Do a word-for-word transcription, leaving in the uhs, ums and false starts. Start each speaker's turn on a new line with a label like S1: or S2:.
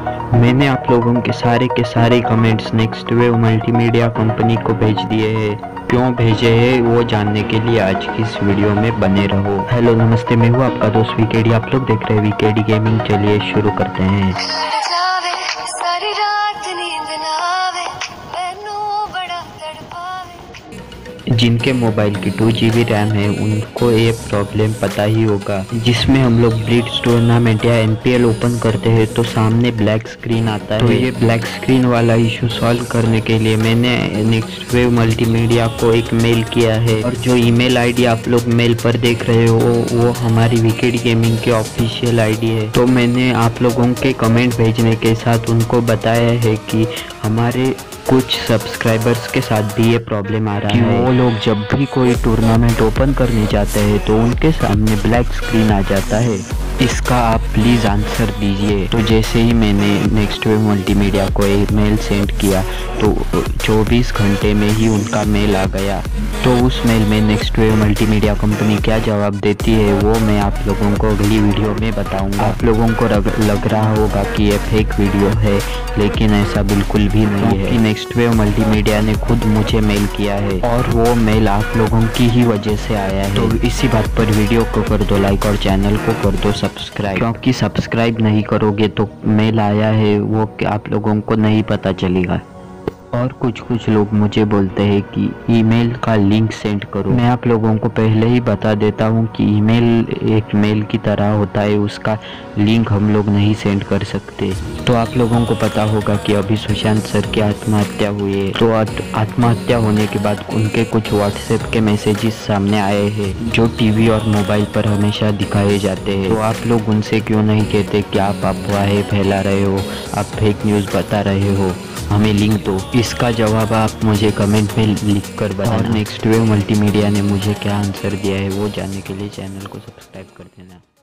S1: मैंने आप लोगों के सारे के सारे comments next wave multimedia company को भेज दिए हैं। क्यों भेजे हैं वो जानने के लिए आज की इस वीडियो में बने रहो। हेलो नमस्ते, मैं हूँ आपका दोस्त वीकेडी। आप लोग देख रहे हैं वीकेडी गेमिंग। चलिए शुरू करते हैं। जिनके मोबाइल की टू जी बी रैम है उनको ये प्रॉब्लम पता ही होगा, जिसमें हम लोग ब्लिट्स टूर्नामेंट या एन पी एल ओपन करते हैं तो सामने ब्लैक स्क्रीन आता है। तो ये ब्लैक स्क्रीन वाला इशू सॉल्व करने के लिए मैंने नेक्स्ट वेव मल्टीमीडिया को एक मेल किया है, और जो ईमेल आईडी आप लोग मेल पर देख रहे हो वो हमारी विकेडी गेमिंग की ऑफिशियल आईडी है। तो मैंने आप लोगों के कमेंट भेजने के साथ उनको बताया है कि हमारे कुछ सब्सक्राइबर्स के साथ भी ये प्रॉब्लम आ रहा है। वो लोग जब भी कोई टूर्नामेंट ओपन करने जाते हैं तो उनके सामने ब्लैक स्क्रीन आ जाता है। इसका आप प्लीज़ आंसर दीजिए। तो जैसे ही मैंने नेक्स्ट वेव मल्टीमीडिया को एक मेल सेंड किया तो चौबीस घंटे में ही उनका मेल आ गया। तो उस मेल में नेक्स्ट वेव मल्टीमीडिया कंपनी क्या जवाब देती है वो मैं आप लोगों को अगली वीडियो में बताऊंगा। आप लोगों को लग रहा होगा कि ये फेक वीडियो है, लेकिन ऐसा बिल्कुल भी नहीं है। नेक्स्ट वेव मल्टीमीडिया ने खुद मुझे मेल किया है और वो मेल आप लोगों की ही वजह से आया है। तो इसी बात पर वीडियो को कर दो लाइक और चैनल को कर दो सब्सक्राइब, क्योंकि सब्सक्राइब नहीं करोगे तो मेल आया है वो आप लोगों को नहीं पता चलेगा। और कुछ कुछ लोग मुझे बोलते हैं कि ईमेल का लिंक सेंड करो। मैं आप लोगों को पहले ही बता देता हूं कि ईमेल एक मेल की तरह होता है, उसका लिंक हम लोग नहीं सेंड कर सकते। तो आप लोगों को पता होगा कि अभी सुशांत सर की आत्महत्या हुई है। तो आत्महत्या होने के बाद उनके कुछ व्हाट्सएप के मैसेजेस सामने आए हैं जो टीवी और मोबाइल पर हमेशा दिखाए जाते हैं। तो आप लोग उनसे क्यों नहीं कहते कि आप अफवाहें फैला रहे हो, आप फेक न्यूज़ बता रहे हो, हमें लिंक दो। इसका जवाब आप मुझे कमेंट में लिख कर बताना। और नेक्स्ट वेव मल्टीमीडिया ने मुझे क्या आंसर दिया है वो जानने के लिए चैनल को सब्सक्राइब कर देना।